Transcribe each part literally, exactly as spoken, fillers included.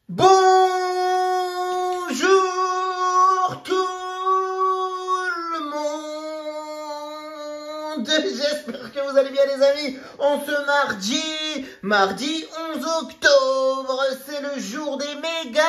Bonjour tout le monde. J'espère que vous allez bien les amis. En ce mardi, mardi onze octobre, c'est le jour des méga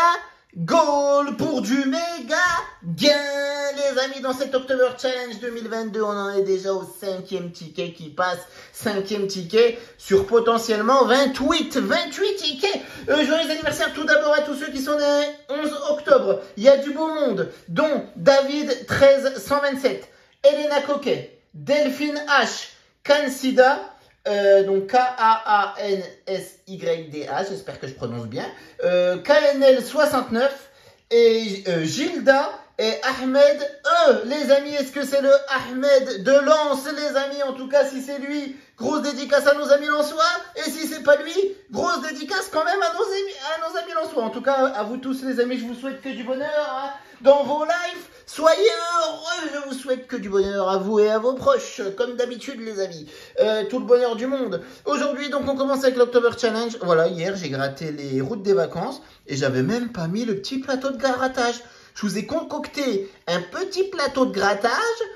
goals pour du méga gain les amis. Dans cet October Challenge deux mille vingt-deux, on en est déjà au cinquième ticket qui passe. Cinquième ticket sur potentiellement vingt-huit tickets. Euh, joyeux anniversaire tout d'abord à tous ceux qui sont nés onze octobre. Il y a du beau monde, dont David treize cent vingt-sept, Elena Coquet, Delphine H, Kansida, euh, donc K A A N S Y D A, j'espère que je prononce bien, euh, K N L soixante-neuf et euh, Gilda et Ahmed E. Les amis, est-ce que c'est le Ahmed de Lens, les amis? En tout cas, si c'est lui, grosse dédicace à nos amis lensois. Et si c'est pas lui, grosse dédicace quand même à nos amis, à nos amis lensois. En tout cas, à vous tous les amis, je vous souhaite que du bonheur hein, dans vos lives. Soyez heureux, je vous souhaite que du bonheur à vous et à vos proches, comme d'habitude les amis. Euh, tout le bonheur du monde. Aujourd'hui, donc, on commence avec l'October Challenge. Voilà, hier, j'ai gratté les routes des vacances et j'avais même pas mis le petit plateau de grattage. Je vous ai concocté un petit plateau de grattage,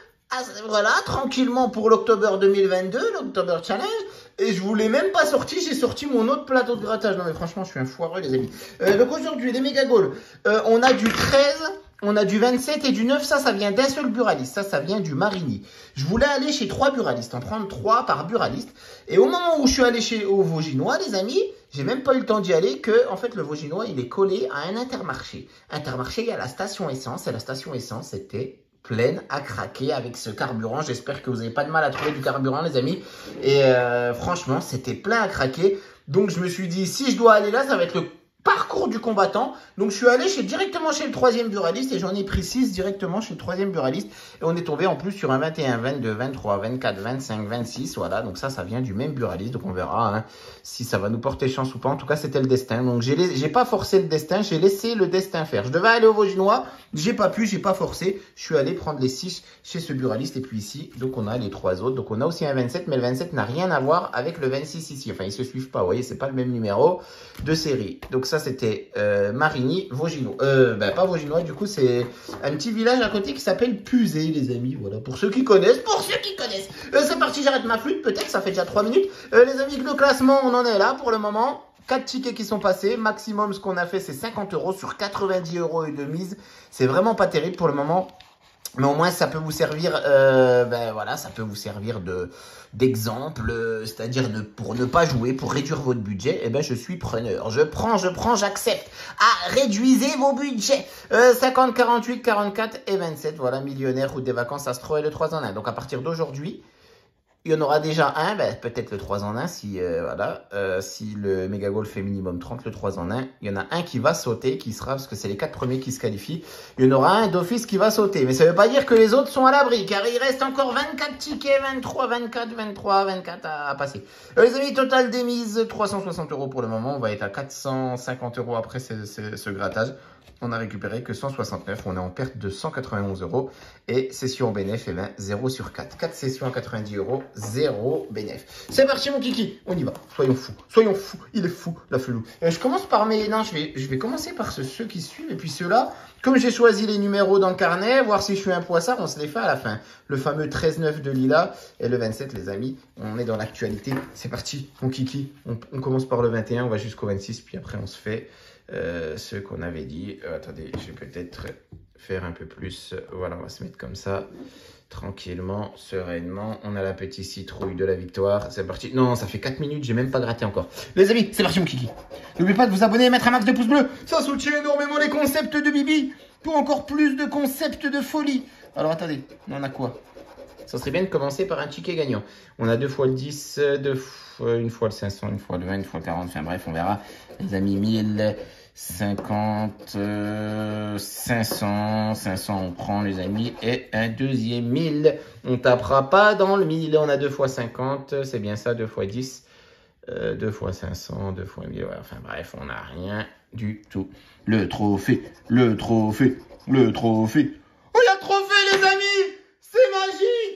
voilà, tranquillement pour l'October deux mille vingt-deux, l'October Challenge. Et je vous l'ai même pas sorti, j'ai sorti mon autre plateau de grattage. Non mais franchement, je suis un foireux les amis. Euh, donc aujourd'hui, les méga goals, euh, on a du treize, on a du vingt-sept et du neuf. Ça, ça vient d'un seul buraliste. Ça, ça vient du Marigny. Je voulais aller chez trois buralistes, en prendre trois par buraliste. Et au moment où je suis allé chez au Vauginois, les amis, j'ai même pas eu le temps d'y aller que, en fait, le Vauginois, il est collé à un Intermarché. Intermarché, il y a la station essence. Et la station essence était pleine à craquer avec ce carburant. J'espère que vous n'avez pas de mal à trouver du carburant, les amis. Et euh, franchement, c'était plein à craquer. Donc, je me suis dit, si je dois aller là, ça va être le parcours du combattant. Donc je suis allé chez, directement chez le troisième buraliste et j'en ai pris six directement chez le troisième buraliste. Et on est tombé en plus sur un vingt et un, vingt-deux, vingt-trois, vingt-quatre, vingt-cinq, vingt-six. Voilà, donc ça, ça vient du même buraliste. Donc on verra hein, si ça va nous porter chance ou pas. En tout cas, c'était le destin. Donc j'ai pas forcé le destin, j'ai laissé le destin faire. Je devais aller au Vauginois, j'ai pas pu, j'ai pas forcé. Je suis allé prendre les six chez ce buraliste. Et puis ici, donc on a les trois autres. Donc on a aussi un vingt-sept, mais le vingt-sept n'a rien à voir avec le vingt-six ici. Enfin, ils se suivent pas, vous voyez, c'est pas le même numéro de série. Donc ça, c'était euh, Marigny, Vauginois. Euh, ben pas Vauginois, du coup, c'est un petit village à côté qui s'appelle Puzé, les amis. Voilà, pour ceux qui connaissent, pour ceux qui connaissent. Euh, c'est parti, j'arrête ma flûte, peut-être, ça fait déjà trois minutes. Euh, les amis, le classement, on en est là pour le moment. quatre tickets qui sont passés. Maximum, ce qu'on a fait, c'est cinquante euros sur quatre-vingt-dix euros et de mise. C'est vraiment pas terrible pour le moment. Mais au moins, ça peut vous servir, euh, ben voilà, ça peut vous servir de d'exemple, euh, c'est-à-dire ne, pour ne pas jouer, pour réduire votre budget. Eh ben, je suis preneur. Je prends, je prends, j'accepte. Ah, réduisez vos budgets. Euh, cinquante, quarante-huit, quarante-quatre et vingt-sept. Voilà, millionnaire, route des vacances, Astro et le trois en un. Donc, à partir d'aujourd'hui, il y en aura déjà un, ben, peut-être le trois en un si, euh, voilà, euh, si le méga goal fait minimum trente, le trois en un. Il y en a un qui va sauter, qui sera, parce que c'est les quatre premiers qui se qualifient. Il y en aura un d'office qui va sauter. Mais ça ne veut pas dire que les autres sont à l'abri, car il reste encore vingt-quatre tickets, vingt-trois, vingt-quatre, vingt-trois, vingt-quatre à, à passer. Euh, les amis, total des mises, trois cent soixante euros pour le moment. On va être à quatre cent cinquante euros après ce, ce, ce grattage. On a récupéré que cent soixante-neuf, on est en perte de cent quatre-vingt-onze euros. Et session au bénéf, eh ben, zéro sur quatre. quatre sessions à quatre-vingt-dix euros, zéro bénéf. C'est parti mon kiki, on y va. Soyons fous, soyons fous, il est fou la felou. Euh, je commence par mes... Non, je vais, je vais commencer par ceux, ceux qui suivent. Et puis ceux-là, comme j'ai choisi les numéros dans le carnet, voir si je suis un poissard, on se les fait à la fin. Le fameux treize neuf de Lila et le vingt-sept, les amis. On est dans l'actualité. C'est parti, mon kiki. On, on commence par le vingt et un, on va jusqu'au vingt-six. Puis après, on se fait... Euh, ce qu'on avait dit. Euh, attendez, je vais peut-être faire un peu plus. Voilà, on va se mettre comme ça, tranquillement, sereinement. On a la petite citrouille de la victoire. C'est parti. Non, ça fait quatre minutes, j'ai même pas gratté encore. Les amis, c'est parti mon kiki. N'oubliez pas de vous abonner et mettre un max de pouces bleus. Ça soutient énormément les concepts de Bibi. Pour encore plus de concepts de folie. Alors attendez, on a quoi? Ça serait bien de commencer par un ticket gagnant. On a deux fois le dix, deux fois, une fois le cinq cents, une fois le vingt, une fois le quarante. Enfin bref, on verra. Les amis, mille, cinquante, euh, cinq cents. cinq cents, on prend les amis. Et un deuxième mille. On tapera pas dans le mille. On a deux fois cinquante. C'est bien ça, deux fois dix. Euh, deux fois cinq cents, deux fois mille. Ouais, enfin bref, on n'a rien du tout. Le trophée, le trophée, le trophée. Oh, il y a le trophée, les amis! C'est magique! Comme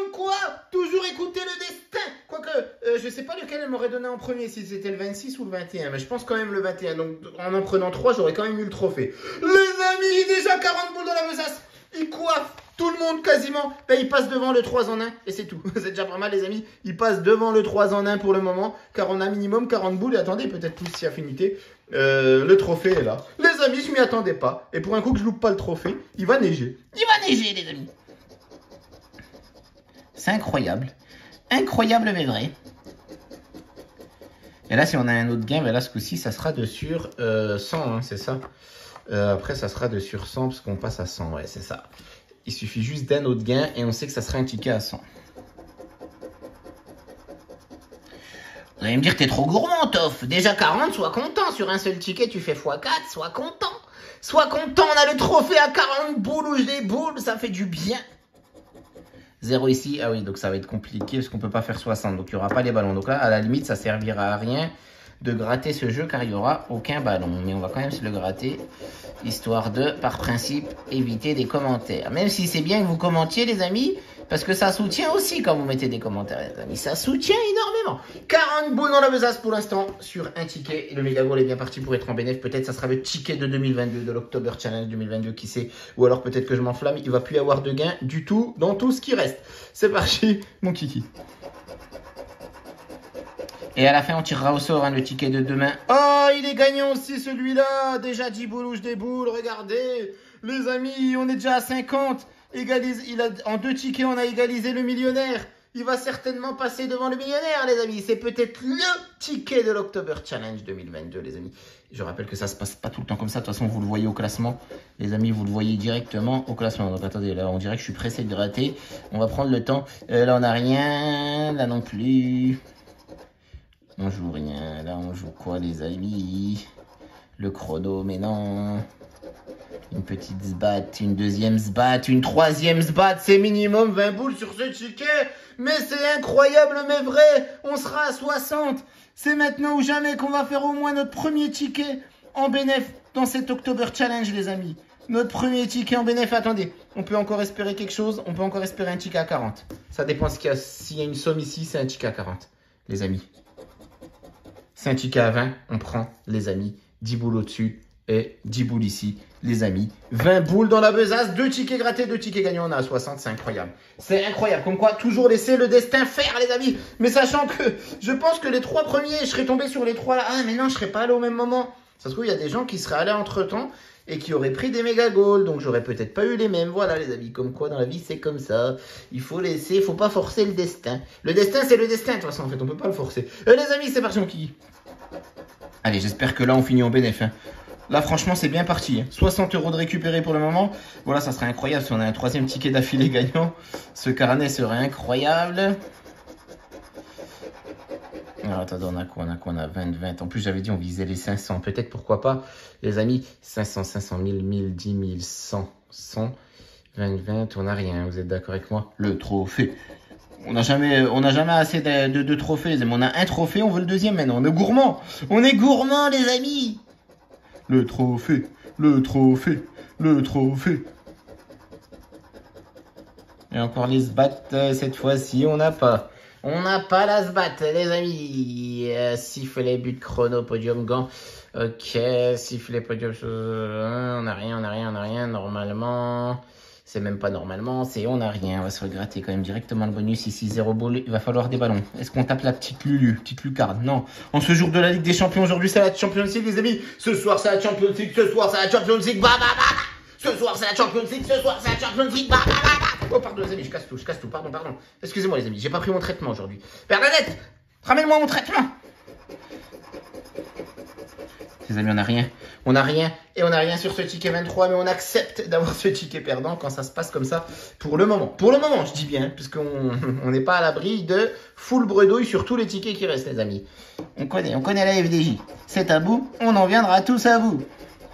Comme quoi, toujours écouter le destin. Quoique, euh, je sais pas lequel elle m'aurait donné en premier, si c'était le vingt-six ou le vingt et un. Mais je pense quand même le vingt et un. Donc en en prenant trois, j'aurais quand même eu le trophée. Les amis, déjà quarante boules dans la besace. Il coiffe tout le monde quasiment. Ben, il passe devant le trois en un et c'est tout. C'est déjà pas mal les amis. Il passe devant le trois en un pour le moment. Car on a minimum quarante boules. Et attendez, peut-être plus si affinité. Euh, le trophée est là. Les amis, je m'y attendais pas. Et pour un coup que je loupe pas le trophée, il va neiger. Il va neiger les amis. C'est incroyable. Incroyable mais vrai. Et là, si on a un autre gain, ben là, ce coup-ci, ça sera de sur euh, cent, hein, c'est ça. Euh, après, ça sera de sur cent, parce qu'on passe à cent, ouais, c'est ça. Il suffit juste d'un autre gain, et on sait que ça sera un ticket à cent. Vous allez me dire que t'es trop gourmand, Toff. Déjà quarante, sois content. Sur un seul ticket, tu fais fois quatre, sois content. Sois content, on a le trophée à quarante boules, ou des boules, ça fait du bien. zéro ici, ah oui, donc ça va être compliqué parce qu'on ne peut pas faire soixante, donc il n'y aura pas les ballons. Donc là, à la limite, ça servira à rien de gratter ce jeu car il n'y aura aucun ballon. Mais on va quand même se le gratter, histoire de, par principe, éviter des commentaires. Même si c'est bien que vous commentiez, les amis, parce que ça soutient aussi quand vous mettez des commentaires, les amis. Ça soutient énormément. quarante boules dans la besace pour l'instant sur un ticket. Et le méga goal est bien parti pour être en bénéf. Peut-être ça sera le ticket de deux mille vingt-deux, de l'October Challenge deux mille vingt-deux, qui sait. Ou alors peut-être que je m'enflamme. Il ne va plus y avoir de gain du tout dans tout ce qui reste. C'est parti, mon kiki. Et à la fin, on tirera au sort hein, le ticket de demain. Oh, il est gagnant aussi celui-là. Déjà dix boules, des boules. Regardez, les amis, on est déjà à cinquante. Égalise, il a, en deux tickets, on a égalisé le millionnaire. Il va certainement passer devant le millionnaire, les amis. C'est peut-être le ticket de l'October Challenge deux mille vingt-deux, les amis. Je rappelle que ça se passe pas tout le temps comme ça. De toute façon, vous le voyez au classement. Les amis, vous le voyez directement au classement. Donc, attendez, là, on dirait que je suis pressé de gratter. On va prendre le temps. Euh, là, on n'a rien. Là non plus. On joue rien. Là, on joue quoi, les amis? Le chrono, mais non. Une petite sbat, une deuxième sbat, une troisième sbat. C'est minimum vingt boules sur ce ticket. Mais c'est incroyable, mais vrai. On sera à soixante. C'est maintenant ou jamais qu'on va faire au moins notre premier ticket en bénéf dans cet October Challenge, les amis. Notre premier ticket en bénéf. Attendez, on peut encore espérer quelque chose. On peut encore espérer un ticket à quarante. Ça dépend s'il y a, s'il y a une somme ici, c'est un ticket à quarante, les amis. C'est un ticket à vingt, on prend, les amis, dix boules au-dessus et dix boules ici, les amis. vingt boules dans la besace, deux tickets grattés, deux tickets gagnants, on a à soixante, c'est incroyable. C'est incroyable, comme quoi, toujours laisser le destin faire, les amis. Mais sachant que, je pense que les trois premiers, je serais tombé sur les trois là. Ah, mais non, je serais pas allé au même moment. Ça se trouve, il y a des gens qui seraient allés entre-temps et qui auraient pris des méga goals, donc j'aurais peut-être pas eu les mêmes. Voilà, les amis, comme quoi, dans la vie, c'est comme ça. Il faut laisser, il faut pas forcer le destin. Le destin, c'est le destin, de toute façon, en fait, on peut pas le forcer. Euh, les amis, c'est parti, mon kiki. Allez, j'espère que là, on finit en bénéf. Hein. Là, franchement, c'est bien parti. Hein. soixante euros de récupéré pour le moment. Voilà, ça serait incroyable si on a un troisième ticket d'affilée gagnant. Ce carnet serait incroyable. Alors, attendez, on a quoi? On a quoi? On a vingt, vingt. En plus, j'avais dit, on visait les cinq cents. Peut-être, pourquoi pas, les amis. cinq cents, cinq cents, mille, mille, dix mille, cent, cent, vingt, vingt. On n'a rien. Vous êtes d'accord avec moi? Le trophée. On n'a jamais, on n'a jamais assez de, de, de trophées. On a un trophée, on veut le deuxième maintenant. On est gourmand. On est gourmand, les amis. Le trophée, le trophée, le trophée. Et encore les sbats, cette fois-ci, on n'a pas. On n'a pas la sbat, les amis. Euh, sifflet, but, chrono, podium, gant. Ok, sifflet, podium, on n'a rien, on n'a rien, on n'a rien, normalement. C'est même pas normalement, c'est on n'a rien. On va se regratter quand même directement le bonus. Ici, zéro boule. Il va falloir des ballons. Est-ce qu'on tape la petite Lulu, petite lucarne? Non. En ce jour de la Ligue des Champions, aujourd'hui, c'est la Champions League, les amis. Ce soir, c'est la Champions League. Ce soir, c'est la Champions League. Bah, bah, bah, bah. Ce soir, c'est la Champions League. Ce soir, c'est la Champions League. Bah, bah, bah, bah. Oh, pardon, les amis, je casse tout, je casse tout. Pardon, pardon. Excusez-moi, les amis, j'ai pas pris mon traitement aujourd'hui. Bernadette, ramène-moi mon traitement. Les amis, on n'a rien. On n'a rien. Et on n'a rien sur ce ticket vingt-trois. Mais on accepte d'avoir ce ticket perdant quand ça se passe comme ça. Pour le moment. Pour le moment, je dis bien. Puisqu'on n'est pas à l'abri de full bredouille sur tous les tickets qui restent, les amis. On connaît. On connaît la F D J. C'est à bout. On en viendra tous à bout.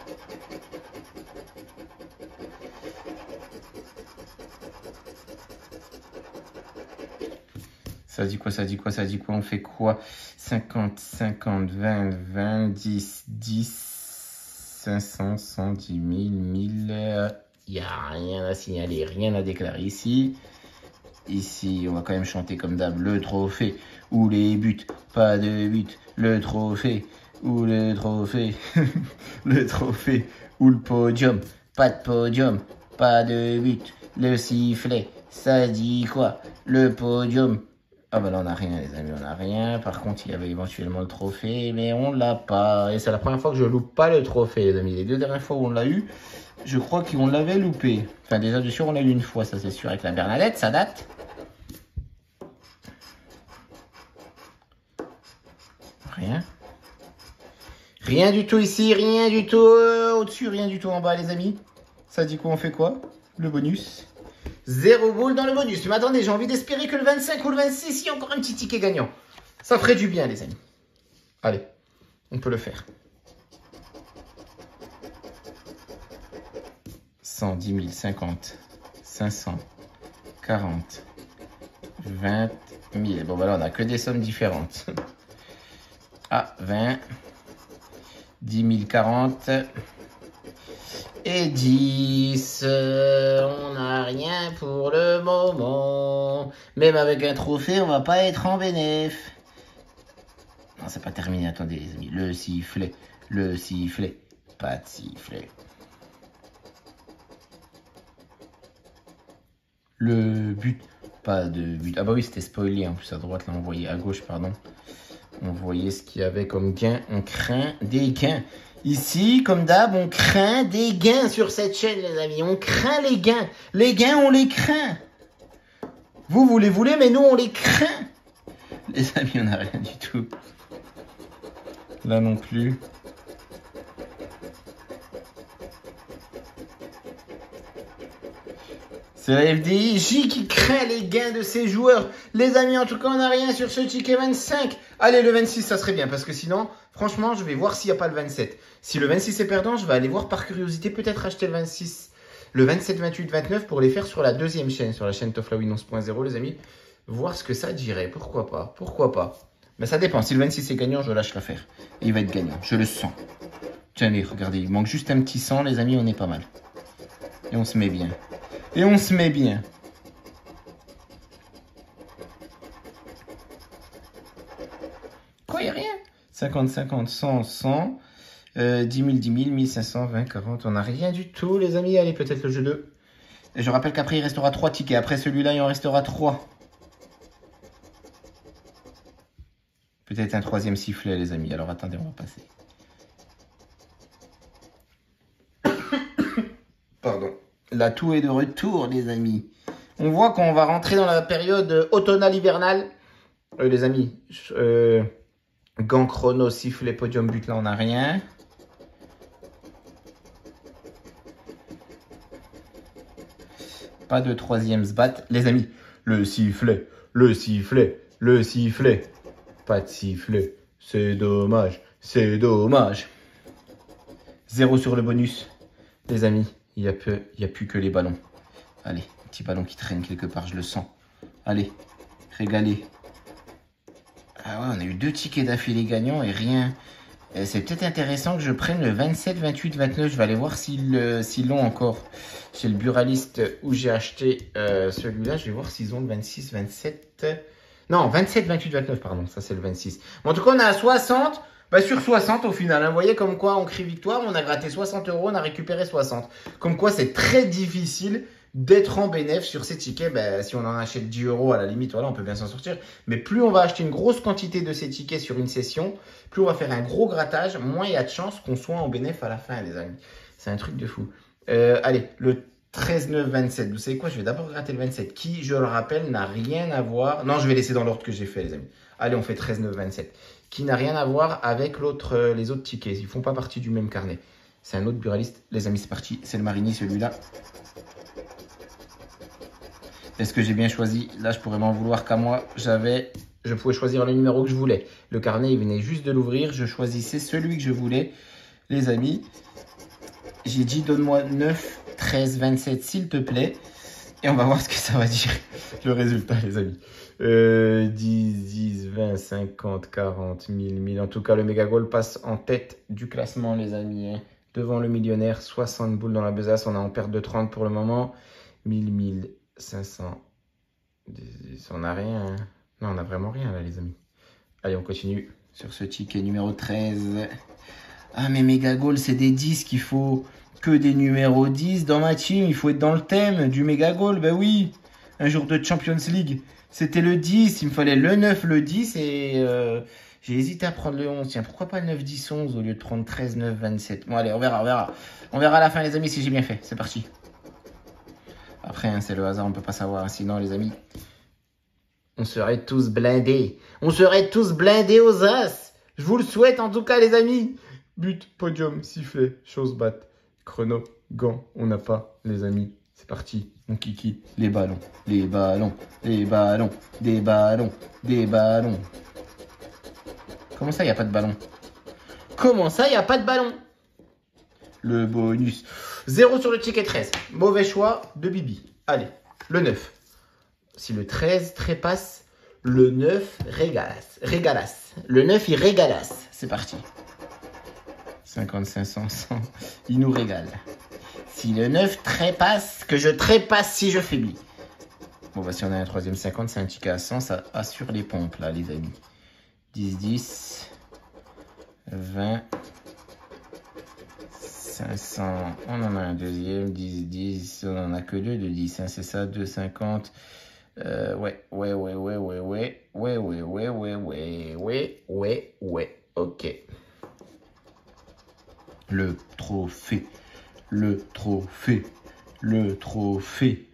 Ça dit quoi, ça dit quoi, ça dit quoi? On fait quoi? cinquante, cinquante, vingt, vingt, dix, dix, cinq cents, cent, dix mille, mille. Il n'y a rien à signaler, rien à déclarer ici. Ici, on va quand même chanter comme d'hab le trophée ou les buts, pas de but. Le trophée ou le trophée, le trophée ou le podium, pas de podium, pas de but. Le sifflet, ça dit quoi? Le podium. Ah bah là on n'a rien les amis, on n'a rien. Par contre il y avait éventuellement le trophée, mais on l'a pas. Et c'est la première fois que je loupe pas le trophée les amis. Les deux dernières fois où on l'a eu, je crois qu'on l'avait loupé. Enfin déjà de sûr on l'a eu une fois, ça c'est sûr, avec la Bernadette, ça date. Rien. Rien du tout ici, rien du tout euh, au-dessus, rien du tout en bas les amis. Ça dit quoi, on fait quoi? Le bonus. Zéro boule dans le bonus. Mais attendez, j'ai envie d'espérer que le vingt-cinq ou le vingt-six, il y a encore un petit ticket gagnant. Ça ferait du bien les amis. Allez, on peut le faire. cent dix mille, cinquante, cinq cents, quarante, vingt mille. Bon, bah là, on n'a que des sommes différentes. Ah, vingt, dix mille, quarante et dix. On n'a rien pour le moment. Même avec un trophée, on va pas être en bénéf. Non, c'est pas terminé. Attendez, les amis. Le sifflet, le sifflet, pas de sifflet. Le but, pas de but. Ah bah oui, c'était spoilé en plus à droite, là on voyait à gauche, pardon. On voyait ce qu'il y avait comme gain. On craint des gains. Ici, comme d'hab, on craint des gains sur cette chaîne, les amis. On craint les gains. Les gains, on les craint. Vous, vous les voulez, mais nous, on les craint. Les amis, on n'a rien du tout. Là non plus. C'est la F D I J qui craint les gains de ses joueurs. Les amis, en tout cas, on n'a rien sur ce ticket vingt-cinq. Allez, le vingt-six, ça serait bien. Parce que sinon, franchement, je vais voir s'il n'y a pas le vingt-sept. Si le vingt-six est perdant, je vais aller voir par curiosité, peut-être acheter le vingt-six, le vingt-sept, vingt-huit, vingt-neuf pour les faire sur la deuxième chaîne, sur la chaîne Toflawin onze point zéro, les amis. Voir ce que ça dirait. Pourquoi pas? Pourquoi pas? Mais ça dépend. Si le vingt-six est gagnant, je lâche l'affaire. Et il va être gagnant. Je le sens. Tenez, regardez, il manque juste un petit cent, les amis, on est pas mal. Et on se met bien. Et on se met bien. Quoi, il n'y a rien? cinquante, cinquante, cent, cent. Euh, dix mille, dix mille, mille cinq cents, vingt, quarante. On n'a rien du tout, les amis. Allez, peut-être le jeu deux. Et je rappelle qu'après, il restera trois tickets. Après celui-là, il en restera trois. Peut-être un troisième sifflet, les amis. Alors, attendez, on va passer. Pardon. L'atout est de retour, les amis. On voit qu'on va rentrer dans la période automnale-hivernale. Euh, les amis, euh, gants chrono, sifflet, podium, but, là, on n'a rien. Pas de troisième sbat. Les amis, le sifflet, le sifflet, le sifflet. Pas de sifflet. C'est dommage, c'est dommage. Zéro sur le bonus. Les amis, il n'y a, a plus que les ballons. Allez, petit ballon qui traîne quelque part, je le sens. Allez, régalez. Ah ouais, on a eu deux tickets d'affilée gagnants et rien. C'est peut-être intéressant que je prenne le vingt-sept, vingt-huit, vingt-neuf. Je vais aller voir s'ils euh, s'ils l'ont encore. Chez le buraliste où j'ai acheté euh, celui-là, je vais voir s'ils ont le vingt-six, vingt-sept. Non, vingt-sept, vingt-huit, vingt-neuf, pardon. Ça, c'est le vingt-six. Bon, en tout cas, on est à soixante. Bah, sur soixante au final. Hein. Vous voyez comme quoi on crie victoire. On a gratté soixante euros, on a récupéré soixante. Comme quoi, c'est très difficile d'être en bénéf sur ces tickets. Bah, si on en achète dix euros à la limite, voilà, on peut bien s'en sortir. Mais plus on va acheter une grosse quantité de ces tickets sur une session, plus on va faire un gros grattage, moins il y a de chances qu'on soit en bénéf à la fin, les amis. C'est un truc de fou. Euh, allez, le treize, neuf, vingt-sept. Vous savez quoi? Je vais d'abord gratter le vingt-sept qui, je le rappelle, n'a rien à voir. Non, je vais laisser dans l'ordre que j'ai fait, les amis. Allez, on fait treize, neuf, vingt-sept. Qui n'a rien à voir avec l'autre, euh, les autres tickets. Ils ne font pas partie du même carnet. C'est un autre buraliste. Les amis, c'est parti. C'est le Marini, celui-là. Est-ce que j'ai bien choisi? Là, je pourrais m'en vouloir qu'à moi. J'avais, je pouvais choisir le numéro que je voulais. Le carnet, il venait juste de l'ouvrir. Je choisissais celui que je voulais. Les amis, j'ai dit donne-moi neuf, treize, vingt-sept, s'il te plaît. Et on va voir ce que ça va dire, le résultat, les amis. Euh, dix, dix, vingt, cinquante, quarante, mille, mille. En tout cas, le Mega Goal passe en tête du classement, les amis. Hein. Devant le millionnaire, soixante boules dans la besace. On est en perte de trente pour le moment. mille, mille, cinq cents, On n'a rien. Non, on n'a vraiment rien là, les amis. Allez, on continue sur ce ticket numéro treize. Ah, mais Mega Goal, c'est des dix qu'il faut. Que des numéros dix dans ma team. Il faut être dans le thème du Mega Goal. Ben oui, un jour de Champions League. C'était le dix. Il me fallait le neuf, le dix. Et euh, j'ai hésité à prendre le onze. Tiens, pourquoi pas le neuf, dix, onze au lieu de trente, treize, neuf, vingt-sept. Bon, allez, on verra, on verra. On verra à la fin, les amis, si j'ai bien fait. C'est parti. Après, hein, c'est le hasard, on ne peut pas savoir. Sinon, les amis, on serait tous blindés. On serait tous blindés aux as. Je vous le souhaite, en tout cas, les amis. But, podium, sifflet, chose batte, chrono, gants. On n'a pas, les amis. C'est parti. Mon kiki. Les ballons, les ballons, les ballons, des ballons, des ballons. Comment ça, il n'y a pas de ballon? Comment ça, il n'y a pas de ballon? Le bonus. zéro sur le ticket treize. Mauvais choix de Bibi. Allez, le neuf. Si le treize trépasse, le neuf régalasse. Régalasse. Le neuf, il régalasse. C'est parti. cinquante-cinq, cent, cent. Il nous régale. Si le neuf trépasse, que je trépasse si je faiblis. Bon, bah, si on a un troisième cinquante, c'est un ticket à cent. Ça assure les pompes, là, les amis. dix, dix. vingt. cinq cents. On en a un deuxième. dix, dix. On en a que deux de dix. Hein, c'est ça, deux cinquante. Euh, ouais, ouais, ouais, ouais, ouais, ouais. Ouais, ouais, ouais, ouais, ouais, ouais, ouais, ouais. Ok. Le trophée, le trophée, le trophée.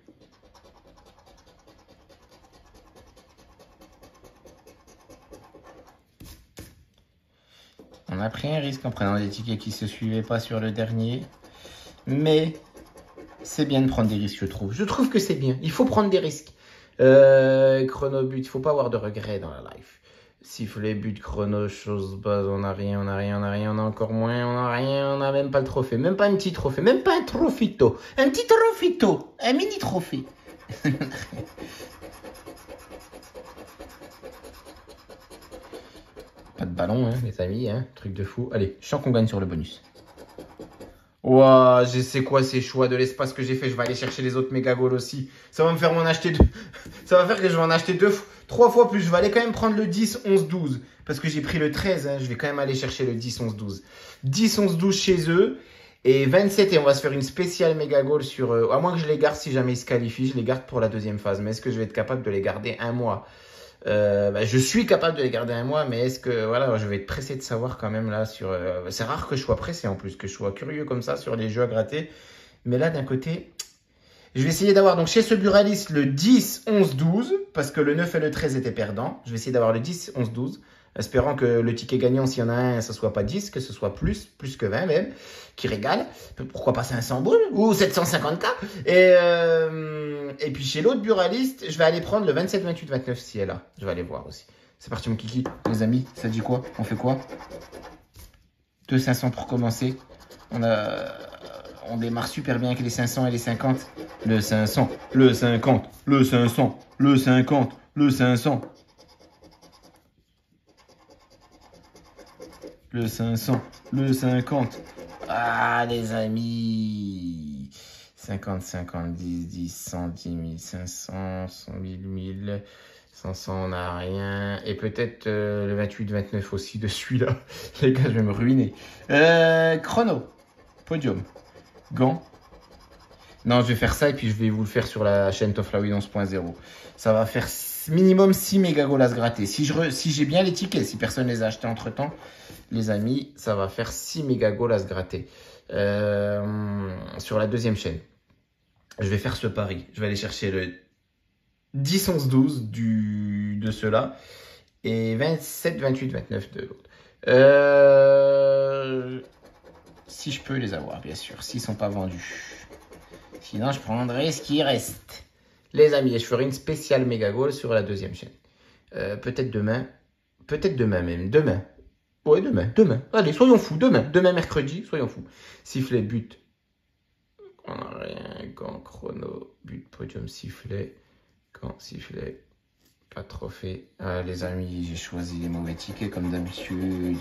On a pris un risque en prenant des tickets qui ne se suivaient pas sur le dernier. Mais c'est bien de prendre des risques, je trouve. Je trouve que c'est bien. Il faut prendre des risques. Euh, chrono but, il ne faut pas avoir de regrets dans la life. Sifflet, but, chrono, chose base, on n'a rien, on n'a rien, on n'a rien, on a encore moins, on n'a rien, on n'a même pas le trophée, même pas un petit trophée, même pas un trophito, un petit trophito, un mini trophée. Pas de ballon, hein, les amis, hein, truc de fou. Allez, je sens qu'on gagne sur le bonus. Ouah, je sais quoi ces choix de l'espace que j'ai fait. Je vais aller chercher les autres méga goals aussi. Ça va me faire m'en acheter deux. Ça va faire que je vais en acheter deux, trois fois plus. Je vais aller quand même prendre le dix, onze, douze. Parce que j'ai pris le treize. Hein. Je vais quand même aller chercher le dix, onze, douze. dix, onze, douze chez eux. Et vingt-sept. Et on va se faire une spéciale méga goal sur... Euh, à moins que je les garde si jamais ils se qualifient. Je les garde pour la deuxième phase. Mais est-ce que je vais être capable de les garder un mois? Euh, bah, je suis capable de les garder un mois, mais est-ce que voilà, je vais être pressé de savoir quand même là sur. Euh, c'est rare que je sois pressé en plus, que je sois curieux comme ça sur les jeux à gratter. Mais là, d'un côté, je vais essayer d'avoir donc chez ce buraliste le dix, onze, douze, parce que le neuf et le treize étaient perdants. Je vais essayer d'avoir le dix, onze, douze, espérant que le ticket gagnant, s'il y en a un, ça soit pas dix, que ce soit plus, plus que vingt même, qui régale. Pourquoi pas cinq cents boules ou sept cent cinquante K. Et euh, Et puis chez l'autre buraliste, je vais aller prendre le vingt-sept, vingt-huit, vingt-neuf si elle est là. Je vais aller voir aussi. C'est parti mon kiki. Les amis, ça dit quoi? On fait quoi? deux cinq cents pour commencer. On, a... On démarre super bien avec les cinq cents et les cinquante. Le cinq cents, le cinquante, le cinq cents, le cinquante, le cinq cents. Le cinq cents, le cinquante. Ah les amis. cinquante, cinquante, dix, dix, cent, dix mille, cinq cents, cent mille, mille, cinq cents, on n'a rien. Et peut-être euh, le vingt-huit, vingt-neuf aussi de celui-là. Les gars, je vais me ruiner. Euh, chrono, podium, gants. Non, je vais faire ça et puis je vais vous le faire sur la chaîne Toflaoui onze point zéro. Ça va faire minimum six méga goals à se gratter. Si j'ai si j'ai bien les tickets, si personne les a achetés entre temps, les amis, ça va faire six méga goals à se gratter. Euh, sur la deuxième chaîne. Je vais faire ce pari. Je vais aller chercher le dix, onze, douze du, de ceux-là et vingt-sept, vingt-huit, vingt-neuf de l'autre. Euh, si je peux les avoir, bien sûr, s'ils ne sont pas vendus. Sinon, je prendrai ce qui reste. Les amis, je ferai une spéciale méga goal sur la deuxième chaîne. Euh, peut-être demain. Peut-être demain même. Demain. Ouais, demain. Demain. Allez, soyons fous. Demain. Demain, mercredi. Soyons fous. Sifflet, but. On n'a rien. Gant, chrono, but, podium, sifflet. Gant, sifflet. Pas de trophée. Ah, les amis, j'ai choisi les mauvais tickets comme d'habitude.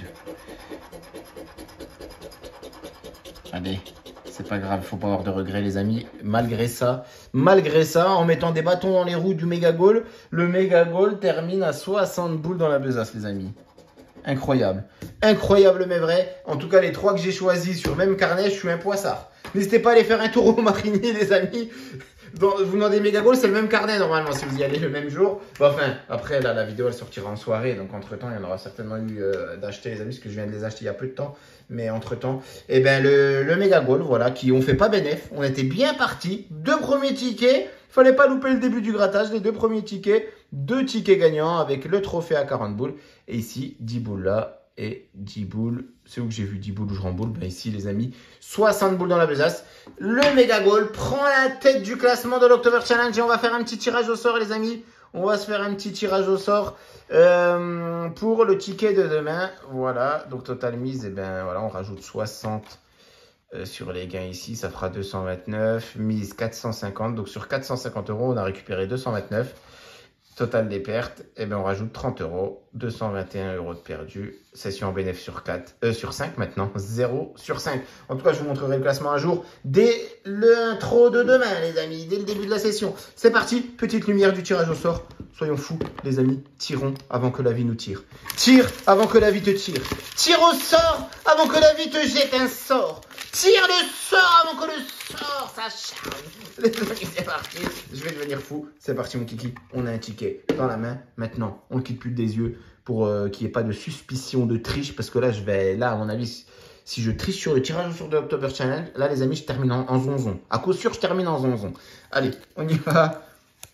Allez. C'est pas grave, faut pas avoir de regrets les amis. Malgré ça, Malgré ça, en mettant des bâtons dans les roues du méga goal, le méga goal termine à soixante boules dans la besace, les amis. Incroyable. Incroyable mais vrai. En tout cas, les trois que j'ai choisis sur le même carnet, je suis un poissard. N'hésitez pas à aller faire un tour au Marigny, les amis. Dans, vous demandez méga goal, c'est le même carnet normalement si vous y allez le même jour. Bon, enfin, après, là, la vidéo elle sortira en soirée. Donc, entre temps, il y en aura certainement eu euh, d'acheter, les amis, parce que je viens de les acheter il y a peu de temps. Mais entre temps, eh ben, le, le méga goal, voilà, qui on fait pas bénéf. On était bien partis. Deux premiers tickets. Fallait pas louper le début du grattage. Les deux premiers tickets. Deux tickets gagnants avec le trophée à quarante boules. Et ici, dix boules là. Et dix boules, c'est où que j'ai vu dix boules où je remboule? Ben ici les amis, soixante boules dans la besace. Le méga goal prend la tête du classement de l'October Challenge et on va faire un petit tirage au sort les amis. On va se faire un petit tirage au sort euh, pour le ticket de demain. Voilà, donc total mise, et ben voilà, on rajoute soixante euh, sur les gains ici, ça fera deux cent vingt-neuf, mise quatre cent cinquante. Donc sur quatre cent cinquante euros, on a récupéré deux cent vingt-neuf. Total des pertes, et eh ben on rajoute trente euros, deux cent vingt et un euros de perdu. Session en bénéfice sur quatre, euh, sur cinq maintenant, zéro sur cinq. En tout cas, je vous montrerai le classement un jour dès l'intro de demain, les amis, dès le début de la session. C'est parti, petite lumière du tirage au sort. Soyons fous, les amis, tirons avant que la vie nous tire. Tire avant que la vie te tire. Tire au sort avant que la vie te jette un sort. Tire le sort avant que le sort s'acharne. Les amis, c'est parti. Je vais devenir fou. C'est parti, mon kiki. On a un ticket dans la main. Maintenant, on ne quitte plus des yeux pour euh, qu'il n'y ait pas de suspicion de triche. Parce que là, je vais, là, à mon avis, si je triche sur le tirage au sort de l'October Challenge, là, les amis, je termine en, en zonzon. À coup sûr, je termine en zonzon. Allez, on y va.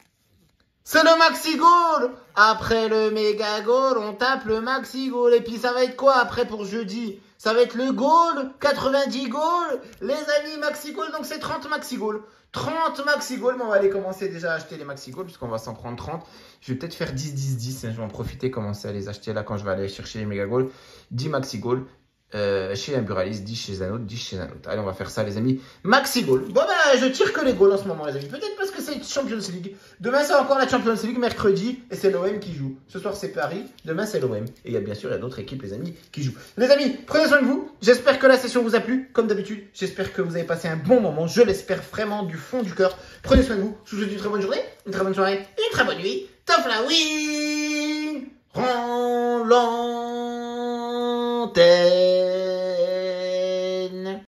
C'est le maxi goal. Après le méga goal, on tape le maxi goal. Et puis ça va être quoi après pour jeudi? Ça va être le goal, quatre-vingt-dix goals. Les amis, maxi goal, donc c'est trente maxi goals. trente maxi goals, mais on va aller commencer déjà à acheter les maxi goals puisqu'on va s'en prendre trente. Je vais peut-être faire dix, dix, dix. Hein, je vais en profiter, commencer à les acheter là quand je vais aller chercher les méga goals. dix maxi goals. Euh, chez un buraliste, dix chez un autre, dix chez un autre. Allez, on va faire ça, les amis. Maxi goal. Bon, ben, je tire que les goals en ce moment, les amis. Peut-être parce que c'est Champions League. Demain, c'est encore la Champions League, mercredi, et c'est l'O M qui joue. Ce soir, c'est Paris. Demain, c'est l'O M. Et il y a bien sûr, il y a d'autres équipes, les amis, qui jouent. Les amis, prenez soin de vous. J'espère que la session vous a plu. Comme d'habitude, j'espère que vous avez passé un bon moment. Je l'espère vraiment du fond du cœur. Prenez soin de vous. Je vous souhaite une très bonne journée, une très bonne soirée, une très bonne nuit. Top la win! Roland!